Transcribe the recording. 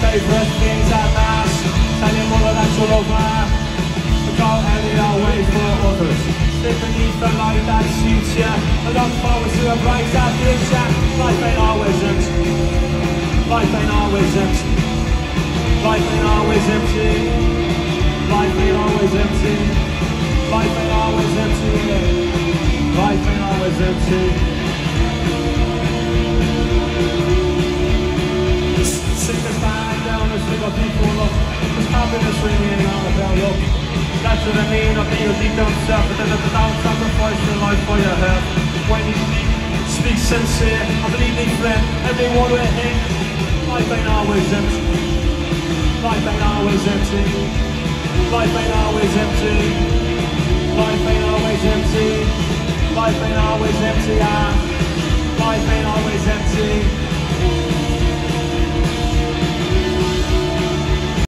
favourite things at mass. Tell your mother that you love her. But go out of your way for others. Live beneath the light that suits you. And look forward to a brighter future. Life ain't always empty. Life ain't always empty. Life ain't always empty. Life ain't always empty. Life ain't always empty. Life ain't always empty. Singers stand down and sing of people look. There's happiness ringing out of their look. That's what I mean, I think you'll think to himself, but then don't sacrifice your life for your health. When you speak sincere, I believe me friend, everyone will hit. Life ain't always empty. Life ain't always empty. Life ain't always empty. Life ain't always empty. Life ain't always empty. Life ain't always empty.